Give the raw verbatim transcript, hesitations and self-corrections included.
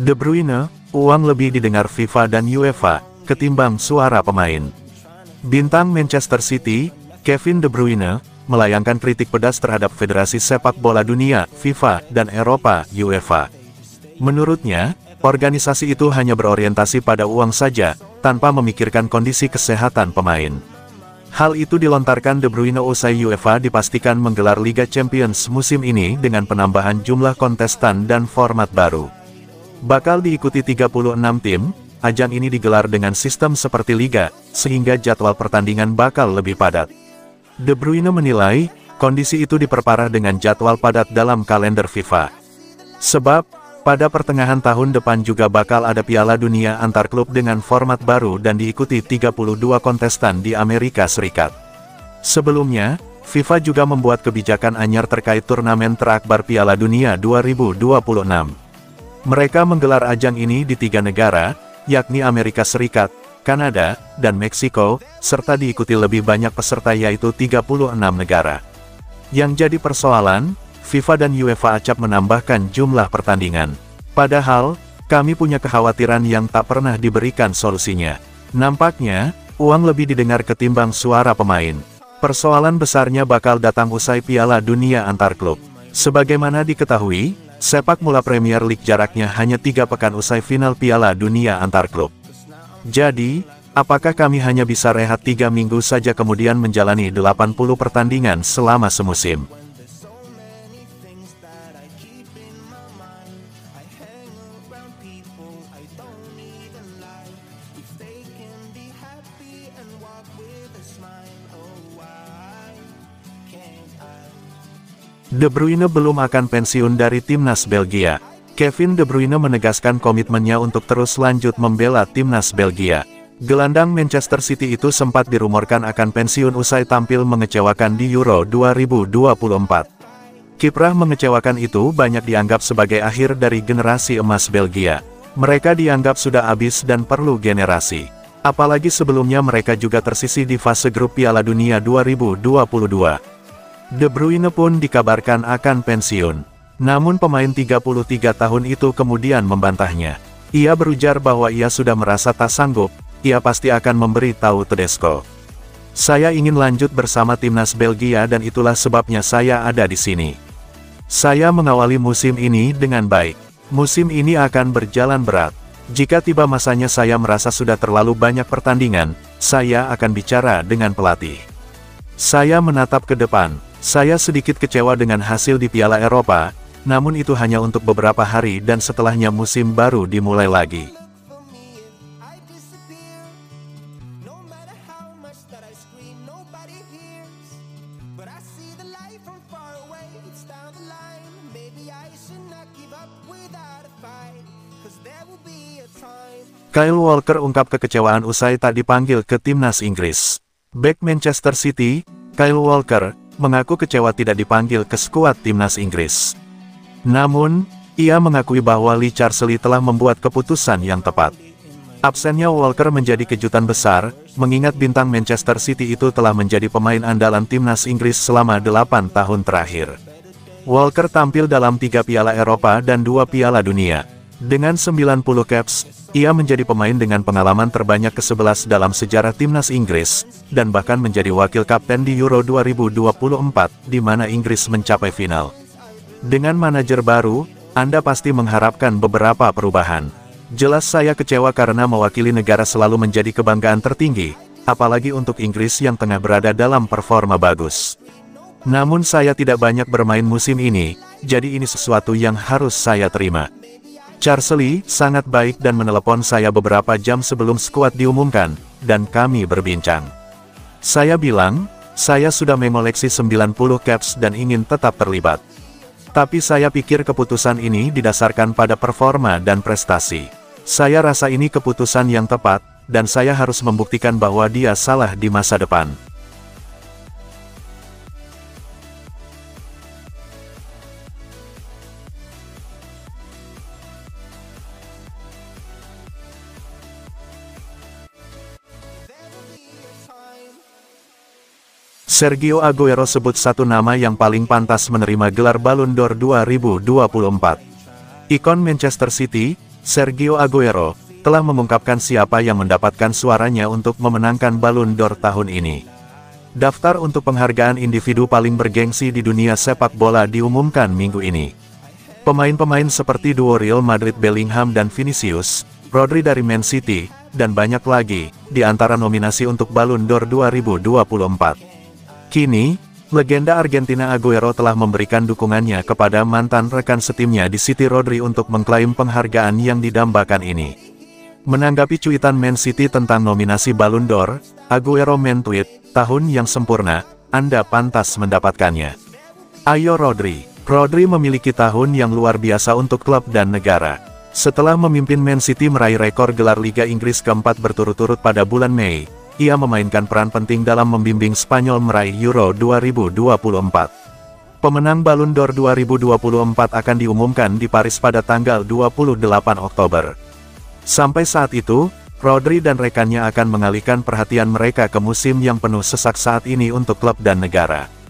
De Bruyne, uang lebih didengar FIFA dan UEFA, ketimbang suara pemain. Bintang Manchester City, Kevin De Bruyne, melayangkan kritik pedas terhadap Federasi Sepak Bola Dunia, FIFA, dan Eropa, UEFA. Menurutnya, organisasi itu hanya berorientasi pada uang saja, tanpa memikirkan kondisi kesehatan pemain. Hal itu dilontarkan De Bruyne usai UEFA dipastikan menggelar Liga Champions musim ini dengan penambahan jumlah kontestan dan format baru. Bakal diikuti tiga puluh enam tim, ajang ini digelar dengan sistem seperti Liga, sehingga jadwal pertandingan bakal lebih padat. De Bruyne menilai, kondisi itu diperparah dengan jadwal padat dalam kalender FIFA. Sebab, pada pertengahan tahun depan juga bakal ada Piala Dunia antar klub dengan format baru dan diikuti tiga puluh dua kontestan di Amerika Serikat. Sebelumnya, FIFA juga membuat kebijakan anyar terkait turnamen terakbar Piala Dunia dua ribu dua puluh enam. Mereka menggelar ajang ini di tiga negara, yakni Amerika Serikat, Kanada, dan Meksiko, serta diikuti lebih banyak peserta yaitu tiga puluh enam negara. Yang jadi persoalan, FIFA dan UEFA acap menambahkan jumlah pertandingan. Padahal, kami punya kekhawatiran yang tak pernah diberikan solusinya. Nampaknya, uang lebih didengar ketimbang suara pemain. Persoalan besarnya bakal datang usai Piala Dunia antar klub. Sebagaimana diketahui, sepak bola Premier League jaraknya hanya tiga pekan usai final Piala Dunia antar klub. Jadi, apakah kami hanya bisa rehat tiga minggu saja kemudian menjalani delapan puluh pertandingan selama semusim? De Bruyne belum akan pensiun dari timnas Belgia. Kevin De Bruyne menegaskan komitmennya untuk terus lanjut membela timnas Belgia. Gelandang Manchester City itu sempat dirumorkan akan pensiun usai tampil mengecewakan di Euro dua ribu dua puluh empat. Kiprah mengecewakan itu banyak dianggap sebagai akhir dari generasi emas Belgia. Mereka dianggap sudah habis dan perlu generasi. Apalagi sebelumnya mereka juga tersisih di fase grup Piala Dunia dua ribu dua puluh dua. De Bruyne pun dikabarkan akan pensiun. Namun pemain tiga puluh tiga tahun itu kemudian membantahnya. Ia berujar bahwa ia sudah merasa tak sanggup, ia pasti akan memberi tahu Tedesco. Saya ingin lanjut bersama timnas Belgia dan itulah sebabnya saya ada di sini. Saya mengawali musim ini dengan baik. Musim ini akan berjalan berat. Jika tiba masanya saya merasa sudah terlalu banyak pertandingan, saya akan bicara dengan pelatih. Saya menatap ke depan. Saya sedikit kecewa dengan hasil di Piala Eropa, namun itu hanya untuk beberapa hari dan setelahnya musim baru dimulai lagi. Kyle Walker ungkap kekecewaan usai tak dipanggil ke timnas Inggris. Bek Manchester City, Kyle Walker, mengaku kecewa tidak dipanggil ke skuad timnas Inggris. Namun, ia mengakui bahwa Lee Charsley telah membuat keputusan yang tepat. Absennya Walker menjadi kejutan besar, mengingat bintang Manchester City itu telah menjadi pemain andalan timnas Inggris selama delapan tahun terakhir. Walker tampil dalam tiga Piala Eropa dan dua Piala Dunia. Dengan sembilan puluh caps, ia menjadi pemain dengan pengalaman terbanyak ke sebelas dalam sejarah timnas Inggris, dan bahkan menjadi wakil kapten di Euro dua ribu dua puluh empat, di mana Inggris mencapai final. Dengan manajer baru, Anda pasti mengharapkan beberapa perubahan. Jelas saya kecewa karena mewakili negara selalu menjadi kebanggaan tertinggi, apalagi untuk Inggris yang tengah berada dalam performa bagus. Namun saya tidak banyak bermain musim ini, jadi ini sesuatu yang harus saya terima. Charsley sangat baik dan menelepon saya beberapa jam sebelum skuad diumumkan, dan kami berbincang. Saya bilang, saya sudah mengoleksi sembilan puluh caps dan ingin tetap terlibat. Tapi saya pikir keputusan ini didasarkan pada performa dan prestasi. Saya rasa ini keputusan yang tepat, dan saya harus membuktikan bahwa dia salah di masa depan. Sergio Aguero sebut satu nama yang paling pantas menerima gelar Ballon d'Or dua ribu dua puluh empat. Ikon Manchester City, Sergio Aguero, telah mengungkapkan siapa yang mendapatkan suaranya untuk memenangkan Ballon d'Or tahun ini. Daftar untuk penghargaan individu paling bergengsi di dunia sepak bola diumumkan minggu ini. Pemain-pemain seperti duo Real Madrid Bellingham dan Vinicius, Rodri dari Man City, dan banyak lagi, di antara nominasi untuk Ballon d'Or dua ribu dua puluh empat. Kini, legenda Argentina Aguero telah memberikan dukungannya kepada mantan rekan setimnya di City Rodri untuk mengklaim penghargaan yang didambakan ini. Menanggapi cuitan Man City tentang nominasi Ballon d'Or, Aguero men-tweet, "Tahun yang sempurna, Anda pantas mendapatkannya. Ayo Rodri." Rodri memiliki tahun yang luar biasa untuk klub dan negara. Setelah memimpin Man City meraih rekor gelar Liga Inggris keempat berturut-turut pada bulan Mei, ia memainkan peran penting dalam membimbing Spanyol meraih Euro dua ribu dua puluh empat. Pemenang Ballon d'Or dua ribu dua puluh empat akan diumumkan di Paris pada tanggal dua puluh delapan Oktober. Sampai saat itu, Rodri dan rekannya akan mengalihkan perhatian mereka ke musim yang penuh sesak saat ini untuk klub dan negara.